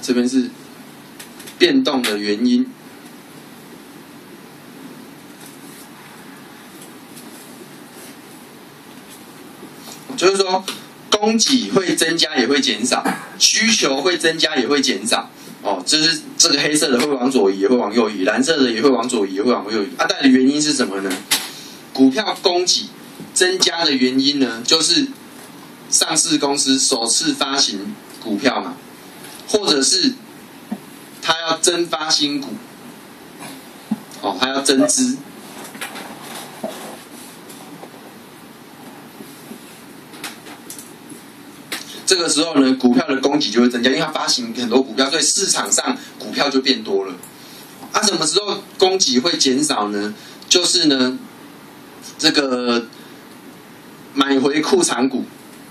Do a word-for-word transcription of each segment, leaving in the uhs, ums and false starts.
这边是变动的原因。就是说，供给会增加也会减少，需求会增加也会减少。哦，就是这个黑色的会往左移，也会往右移；蓝色的也会往左移，也会往右移。啊，带的原因是什么呢？股票供给增加的原因呢，就是上市公司首次发行股票嘛，或者是他要增发新股，哦，他要增资。这个时候呢，股票的供给就会增加，因为它发行很多股票，所以市场上股票就变多了。啊，什么时候供给会减少呢？就是呢，这个买回库藏股，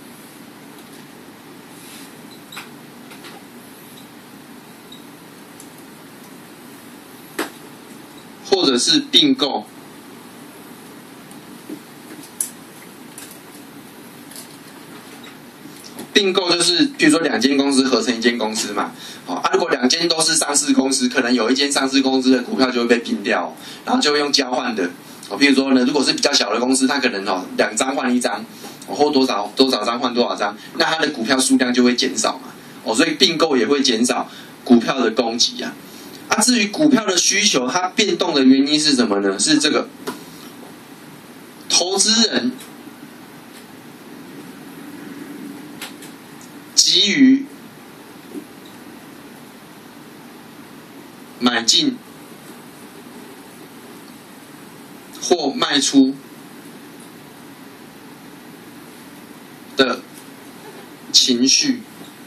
或者是并购。并购就是，比如说两间公司合成一间公司嘛，哦啊，如果两间都是上市公司，可能有一间上市公司的股票就会被并掉，然后就会用交换的，哦，比如说呢，如果是比较小的公司，它可能哦两张换一张，哦或多少多少张换多少张，那它的股票数量就会减少嘛，哦，所以并购也会减少股票的供给啊。啊，至于股票的需求，它变动的原因是什么呢？是这个投资人急于买进或卖出的情绪，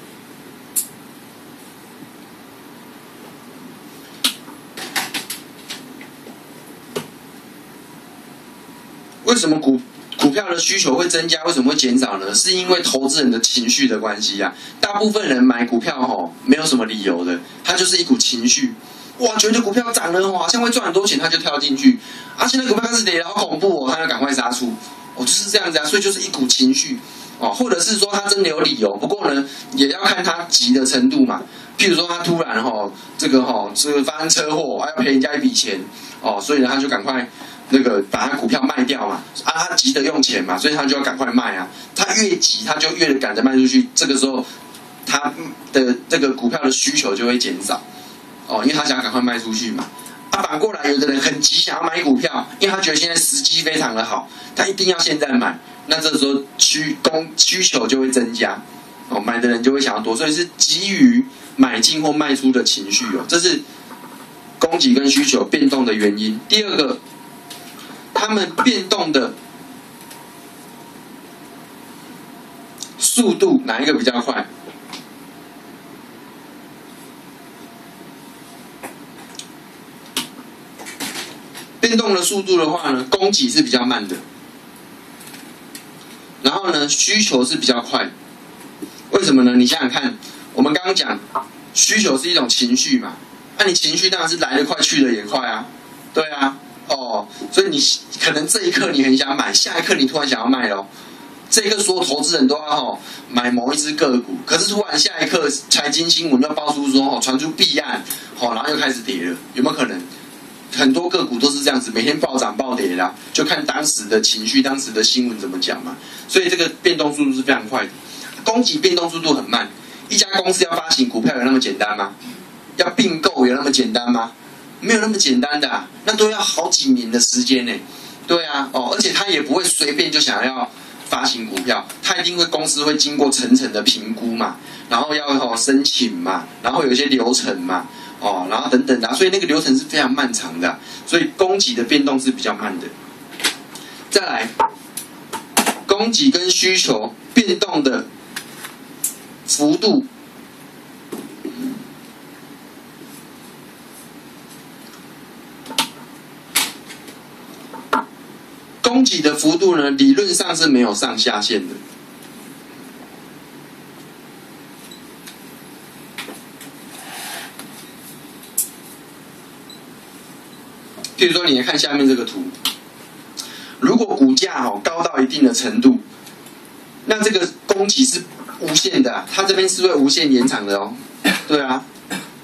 为什么股股票的需求会增加，为什么会减少呢？是因为投资人的情绪的关系啊。大部分人买股票吼，没有什么理由的，他就是一股情绪。哇，觉得股票涨了，好像会赚很多钱，他就跳进去。啊，现在股票开始跌了，好恐怖哦，他要赶快杀出。哦，就是这样子啊，所以就是一股情绪哦，或者是说他真的有理由，不过呢，也要看他急的程度嘛。譬如说他突然吼，这个吼，这个发生车祸，啊，要赔人家一笔钱哦，所以呢，他就赶快。那个把他股票卖掉嘛，啊，他急着用钱嘛，所以他就要赶快卖啊。他越急，他就越赶着卖出去。这个时候，他的这个股票的需求就会减少，哦，因为他想赶快卖出去嘛。啊，反过来，有的人很急想要买股票，因为他觉得现在时机非常的好，他一定要现在买。那这时候需供需求就会增加，哦，买的人就会想要多，所以是基于买进或卖出的情绪哦，这是供给跟需求变动的原因。第二个。他们变动的速度哪一个比较快？变动的速度的话呢，供给是比较慢的，然后呢，需求是比较快。为什么呢？你想想看，我们刚刚讲需求是一种情绪嘛，那、啊、你情绪当然是来得快去得也快啊，对啊。哦，所以你可能这一刻你很想买，下一刻你突然想要卖咯。这一刻所有投资人都要吼买某一只个股，可是突然下一刻财经新闻就爆出说哦传出弊案，哦然后又开始跌了，有没有可能？很多个股都是这样子，每天暴涨暴跌啦，就看当时的情绪、当时的新闻怎么讲嘛。所以这个变动速度是非常快的，供给变动速度很慢。一家公司要发行股票有那么简单吗？要并购有那么简单吗？没有那么简单的、啊，那都要好几年的时间呢。对啊，哦，而且他也不会随便就想要发行股票，他一定会公司会经过层层的评估嘛，然后要哦申请嘛，然后有一些流程嘛，哦，然后等等的、啊，所以那个流程是非常漫长的、啊，所以供给的变动是比较慢的。再来，供给跟需求变动的幅度。供给的幅度呢，理论上是没有上下限的。譬如说，你看下面这个图，如果股价哦高到一定的程度，那这个供给是无限的、啊，它这边是会无限延长的哦。对啊，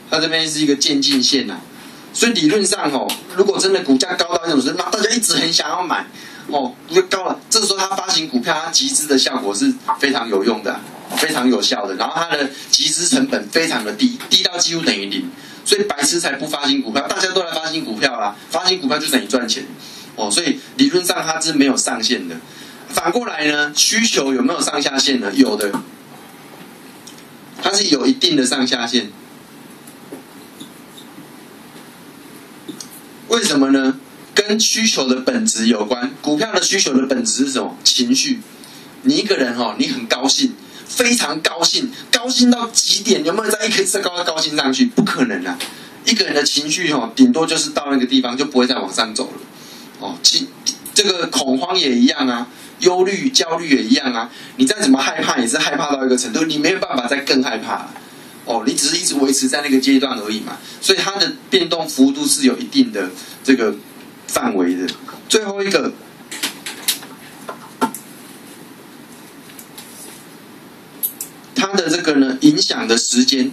它这边是一个渐进线呐、啊，所以理论上哦，如果真的股价高到一种程度，那大家一直很想要买哦，股价高了，这个时候它发行股票，它集资的效果是非常有用的、啊，非常有效的，然后它的集资成本非常的低，低到几乎等于零，所以白痴才不发行股票，大家都来发行股票啦，发行股票就等于赚钱哦，所以理论上它是没有上限的。反过来呢，需求有没有上下限呢？有的，它是有一定的上下限。为什么呢？跟需求的本质有关。股票的需求的本质是什么？情绪。你一个人哦，你很高兴，非常高兴，高兴到极点，有没有在一直高高兴上去？不可能啊！一个人的情绪哦，顶多就是到那个地方就不会再往上走了。哦，其这个恐慌也一样啊。忧虑、焦虑也一样啊！你再怎么害怕，也是害怕到一个程度，你没有办法再更害怕了。哦，你只是一直维持在那个阶段而已嘛。所以它的变动幅度是有一定的这个范围的。最后一个，它的这个呢，影响的时间。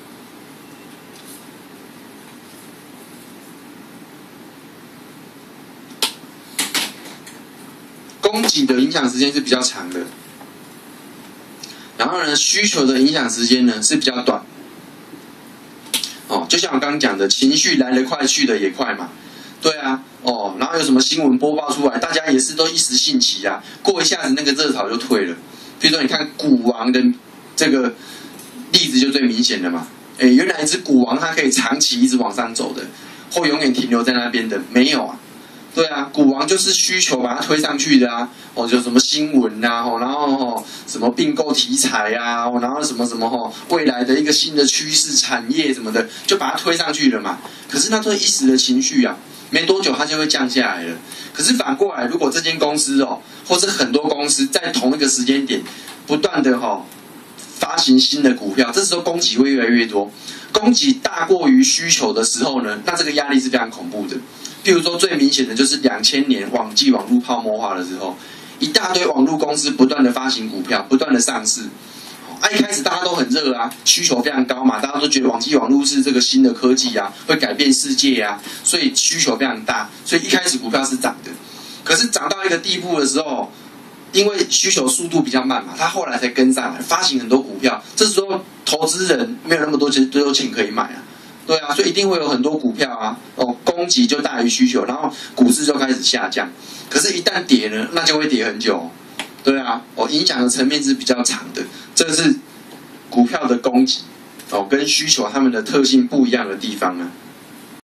供给的影响时间是比较长的，然后呢，需求的影响时间呢是比较短。哦，就像我刚刚讲的，情绪来得快，去得也快嘛。对啊，哦，然后有什么新闻播报出来，大家也是都一时兴起啊，过一下子那个热潮就退了。比如说，你看股王的这个例子就最明显了嘛。哎，原来一只股王它可以长期一直往上走的，或永远停留在那边的，没有啊。对啊，股王就是需求把它推上去的啊，哦，就什么新闻呐、啊，哦，然后哦什么并购题材啊，哦，然后什么什么哦，未来的一个新的趋势产业什么的，就把它推上去了嘛。可是那都是一时的情绪啊，没多久它就会降下来了。可是反过来，如果这间公司哦，或是很多公司在同一个时间点不断的哦发行新的股票，这时候供给会越来越多，供给大过于需求的时候呢，那这个压力是非常恐怖的。譬如说，最明显的就是两千年网际网络泡沫化的时候，一大堆网络公司不断的发行股票，不断的上市。啊，一开始大家都很热啊，需求非常高嘛，大家都觉得网际网络是这个新的科技啊，会改变世界啊，所以需求非常大，所以一开始股票是涨的。可是涨到一个地步的时候，因为需求速度比较慢嘛，它后来才跟上来，发行很多股票，这时候投资人没有那么多钱，都有钱可以买啊。对啊，所以一定会有很多股票啊，哦，供给就大于需求，然后股市就开始下降。可是，一旦跌呢，那就会跌很久。对啊，哦，影响的层面是比较长的。这是股票的供给哦跟需求它们的特性不一样的地方啊。